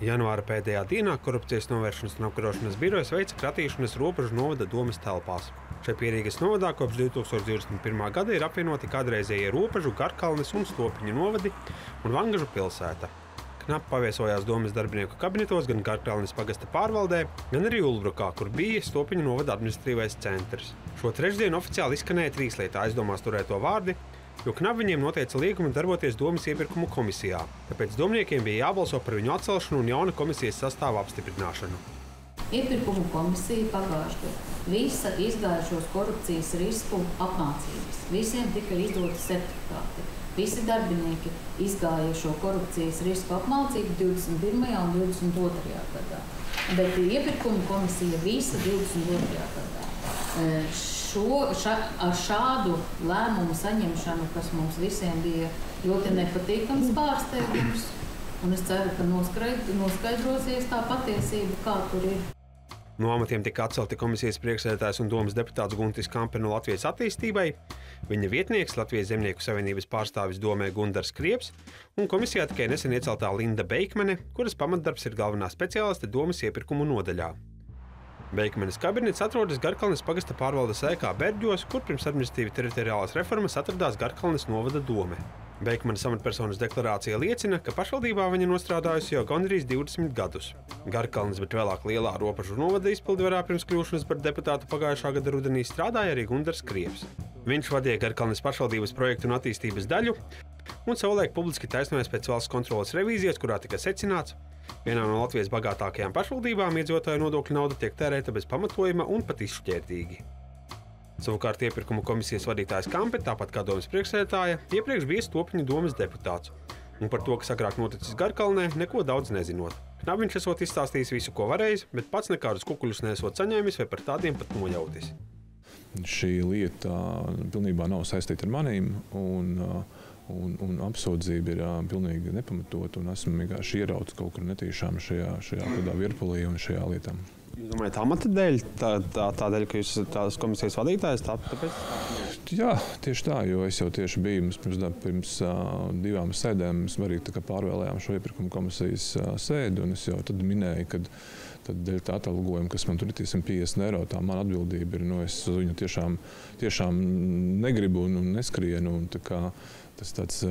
Janvāra pēdējā dienā Korupcijas novēršanas un apkarošanas birojas veica kratīšanas Robežu novada domes telpās. Šai Pierīgas novadā kopš 2021. gada ir apvienoti kādreizējie Robežu, Garkalnes un Stopiņu novadi un Vangažu pilsēta. Knapi paviesojās domes darbinieku kabinetos gan Garkalnes pagasta pārvaldē, gan arī Ulbrukā, kur bija Stopiņu novada administratīvais centrs. Šo trešdienu oficiāli izskanēja trīslietā aizdomās turēto vārdi, jo knapi viņiem noteica liegumu darboties domes iepirkumu komisijā, tāpēc domniekiem bija jābalso par viņu atcelšanu un jauna komisijas sastāva apstiprināšanu. Iepirkumu komisija pagājušajā gadā visa izgāja šos korupcijas risku apmācības. Visiem tika izdoti sertifikāti. Visi darbinieki izgāja šo korupcijas risku apmācību 21. un 22. gadā. Bet iepirkumu komisija visa 22. gadā. Ar šādu lēmumu saņemšanu, kas mums visiem bija ļoti nepatīkams pārsteigums, un es ceru, ka noskaidrosies tā patiesība, kā tur ir. No amatiem tika atcelti komisijas priekšsēdētājs un domes deputāts Guntis Kampe no Latvijas attīstībai, viņa vietnieks Latvijas Zemnieku savienības pārstāvis domē Gundars Kriebs un komisijā tikai nesen ieceltā Linda Beikmane, kuras pamatdarbs ir galvenā speciāliste domes iepirkumu nodaļā. Beikmanes kabinets atrodas Garkalnes pagasta pārvaldes ēkā Berģos, kur pirms administratīvi teritoriālās reformas atradās Garkalnes novada dome. Beikmanes amatpersonas deklarācija liecina, ka pašvaldībā viņa nostrādājusi jau gandrīz 20 gadus. Garkalnes, bet vēlāk lielā Robežu novada izpildvarā pirms kļūšanas par deputātu pagājušā gada rudenī strādāja arī Gundars Kriebs. Viņš vadīja Garkalnes pašvaldības projektu un attīstības daļu un savulaik publiski taisnojās pēc valsts kontroles revīzijas, kurā tika secināts, vienā no Latvijas bagātākajām pašvaldībām iedzīvotāju nodokļu nauda tiek tērēta bez pamatojuma un pat izšķērdīgi. Savukārt iepirkumu komisijas vadītājs Kampe, tāpat kā domes priekšsēdētāja, iepriekš bija Stopiņu domes deputāts. Un par to, kas agrāk noticis Garkalnē, neko daudz nezinot. Knapi viņš esot izstāstījis visu, ko varējis, bet pats nekādus kukuļus nesot saņēmis vai par tādiem pat nojautis. Šī lieta pilnībā nav saistīta ar manīm, un apsūdzība ir pilnīgi nepamatota, un esmu vienkārši ierauts kaut kur netīšām šajā virpulī un šajā lietā. Jūs domājat, amata dēļ? Tādēļ, ka jūs esat tās komisijas vadītājs? Tāpēc? Jā, tieši tā, jo es jau tieši biju pirms 2 sēdēm, mēs arī pārvēlējām šo iepirkumu komisijas sēdi, un es jau tad minēju, ka dēļ tā atalgojuma, kas man tur ir 150 eiro, tā man atbildība ir, es uz viņu tiešām negribu un neskrienu, un tas tāds,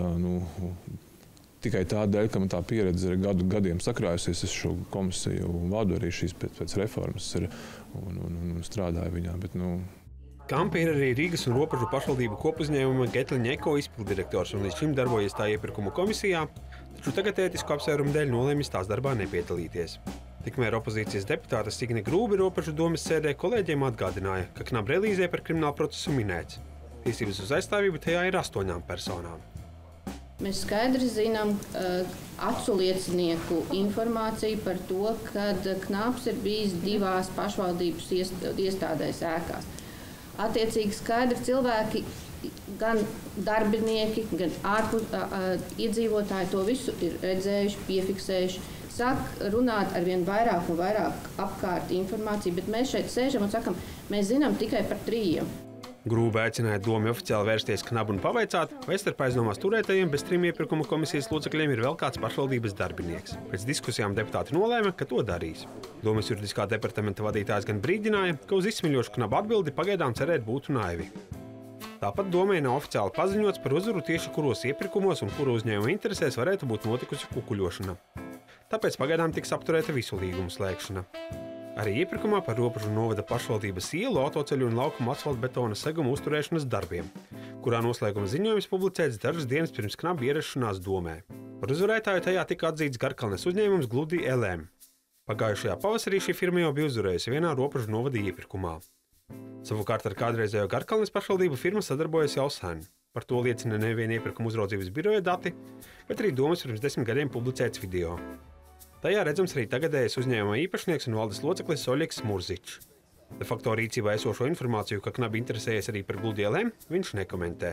tikai tādēļ, ka man tā pieredze ir gadiem sakrājusies, es šo komisiju vadu arī šīs pēc reformas un strādāju viņā. Bet, Kampe ir arī Rīgas un Robežu pašvaldību kopuzņēmuma Getliņa Eko izpildirektors un līdz šim darbojies tā iepirkumu komisijā, taču tagad ētisku apsvērumu dēļ nolēmis tās darbā nepiedalīties. Tikmēr opozīcijas deputāte Signe Grūbe Robežu domes sēdē kolēģiem atgādināja, ka knapi relīzē par kriminālu procesu minēts. Tiesības uz aizstāvību tajā ir 8 personām. Mēs skaidri zinām acu liecinieku informāciju par to, ka knaps ir bijis 2 pašvaldības iestādēs ēkās. Attiecīgi skaidri cilvēki, gan darbinieki, gan iedzīvotāji to visu ir redzējuši, piefiksējuši. Sāk runāt ar vien vairāk un vairāk apkārt informāciju, bet mēs šeit sēžam un sakam, mēs zinām tikai par 3. Grūbe aicināja domi oficiāli vērsties knabu un pavaicāt, vai starp aizdomās turētajiem bez 3 iepirkuma komisijas locekļiem ir vēl kāds pašvaldības darbinieks. Pēc diskusijām deputāti nolēma, ka to darīs. Domes juridiskā departamenta vadītājs gan brīdināja, ka uz izsmeļošu knabu atbildi pagaidām cerēt būtu naivi. Tāpat domē nav oficiāli paziņots par uzvaru tieši kuros iepirkumos un kuru uzņēmuma interesēs varētu būt notikusi kukuļošana. Tāpēc pagaidām tiks apturēta visu līgumu slēgšana. Arī iepirkumā par Robežu novada pašvaldības ielu, autoceļu un laukumu asfaltbetona segumu uzturēšanas darbiem, kurā noslēguma ziņojums publicēts dažas dienas pirms knapi ierašanās domē. Par uzvarētāju tajā tika atzīts Garkalnes uzņēmums Gludi LM. Pagājušajā pavasarī šī firma jau bija uzvarējusi vienā Robežu novada iepirkumā. Savukārt ar kādreizējo Garkalnes pašvaldību firma sadarbojas jau sen. Par to liecina nevien iepirkuma uzraudzības biroja dati, bet arī domes pirms 10 gadiem publicēts video. Tajā redzams arī tagadējais uzņēmuma īpašnieks un valdes loceklis Oļegs Murzičs. De facto rīcībā esošo informāciju, ka knapi interesējas arī par Gludi LM, viņš nekomentē.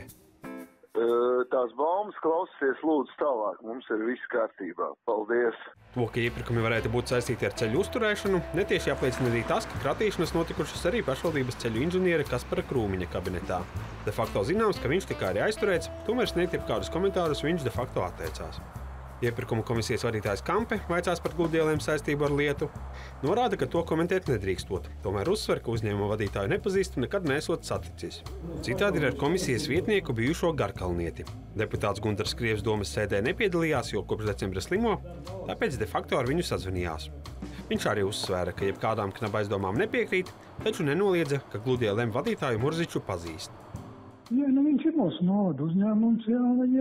Tās baumas klausieties lūdzu tālāk, mums ir viss kārtībā. Paldies! To, ka iepirkumi varētu būt saistīti ar ceļu uzturēšanu, netieši apliecina arī tas, ka kratīšanas notikušas arī pašvaldības ceļu inženiera Kaspara Krūmiņa kabinetā. De facto zināms, ka viņš tika arī aizturēts, tomēr sniegt jebkādus komentārus viņš de facto atteicās. Iepirkuma komisijas vadītājs Kampe vaicās par gluddielēm saistību ar lietu, norāda, ka to komentēt nedrīkstot. Tomēr uzsver, ka uzņēmuma vadītāju nepazīst un nekad neesot saticis. Citādi ir ar komisijas vietnieku bijušo Garkalnieti. Deputāts Gundars Krievs domas sēdē nepiedalījās, jo kopš decembra slimo, tāpēc de facto ar viņu sazvanījās. Viņš arī uzsvēra, ka jebkādām knaba aizdomām nepiekrīt, taču nenoliedza, ka gluddielēm vadītāju Murziču pazīst. Jā, viņš ir mūsu novada uzņēmums, jā,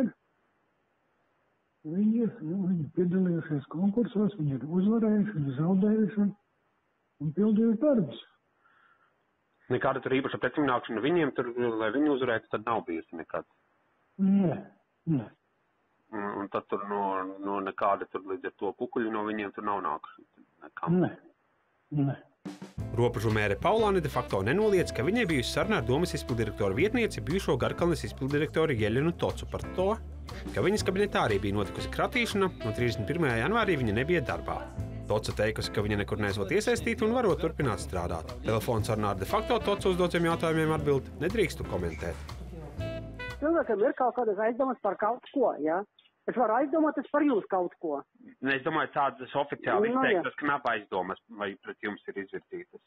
viņi piedalījušies konkursos, viņi ir uzvarējuši, viņi zaudējuši un pildījuši darbus. Nekāda tur īpaša pretimnākšana viņiem, tur, lai viņi uzvarētu, tad nav bijusi nekad? Nē. Un tad tur no nekāda tur līdz ar to kukuļu no viņiem tur nav nākuši? Nē. Robežu mēre Paulāne de facto nenoliedz, ka viņai bijusi saruna ar domas izpildirektora vietnieci bijušo Garkalnes izpildirektoru Jeļenu Tocu par to, ka viņas kabinetā arī bija notikusi kratīšana, un 31. janvārī viņa nebija darbā. Toca teikusi, ka viņa nekur neesot iesaistīta un varot turpināt strādāt. Telefons sarunā ar de facto Tocu uzdotiem jautājumiem atbild nedrīkstu komentēt. Cilvēkam ir kaut kādas aizdomas par kaut ko, jā? Es varu aizdomāties par jums kaut ko. Es domāju, tādas oficiāli izteiktas knaba aizdomas, vai pret jums ir izvirzītas?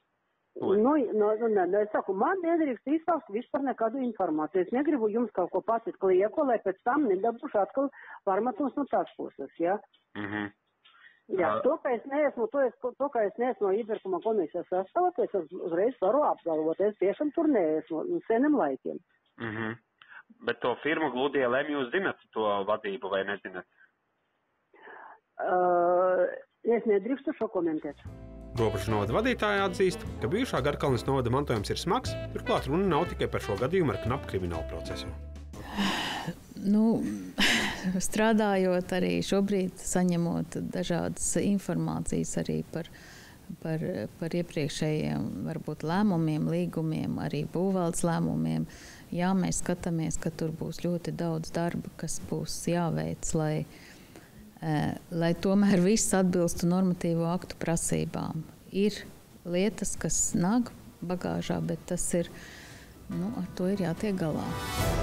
Es saku, man nedrīkst izsaukt vispār nekādu informāciju. Es negribu jums kaut ko pasīt klieko, lai pēc tam nedabūšu atkal pārmetumus no tās puses, jā? Jā, to, ka es neesmu no iepirkuma komisijas sastāvā, es uzreiz varu apgalvot. Es tiešām tur neesmu, seniem laikiem. Bet to firmu Gluddielēm jūs zinat to vadību vai nezinat? Es nedrīkstu šo komentēt. Robežu novada vadītāja atzīst, ka bijušā Garkalnes novada mantojums ir smags, turklāt runa nav tikai par šo gadījumu ar knapu kriminālu procesu. Strādājot arī šobrīd, saņemot dažādas informācijas arī par iepriekšējiem varbūt lēmumiem, līgumiem, arī būvvaldes lēmumiem. Jā, mēs skatāmies, ka tur būs ļoti daudz darba, kas būs jāveic, lai tomēr viss atbilstu normatīvo aktu prasībām. Ir lietas, kas nāk bagāžā, bet tas ir, ar to ir jātiek galā.